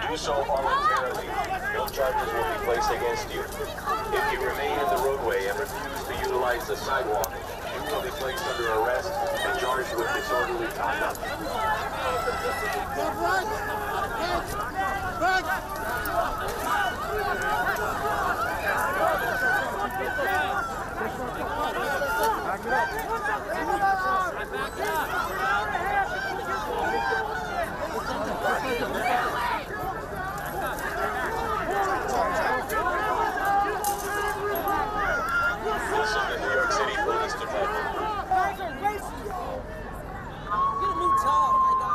do so voluntarily, no charges will be placed against you. If you remain in the roadway and refuse to utilize the sidewalk, you will be placed under arrest and charged with disorderly conduct. This is the New York City Police Department. Get a new job, my guy.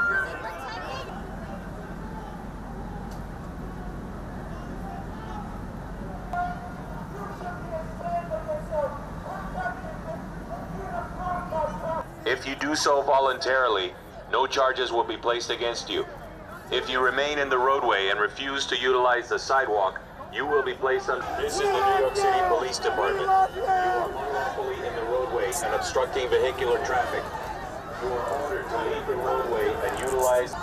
If you do so voluntarily, no charges will be placed against you. If you remain in the roadway and refuse to utilize the sidewalk, you will be placed on... This is the New York City Police Department. You are unlawfully in the roadway and obstructing vehicular traffic. You are ordered to leave the roadway and utilize...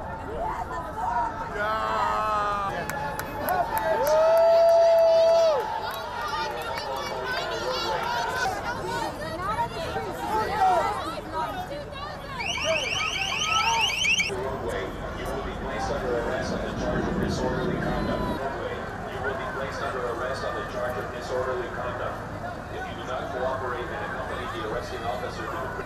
Disorderly conduct. If you do not cooperate and accompany the arresting officer to the...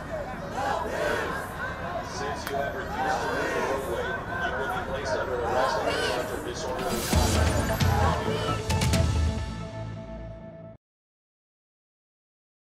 Since you have refused to leave the roadway, you will be placed under arrest on the charge of disorderly conduct.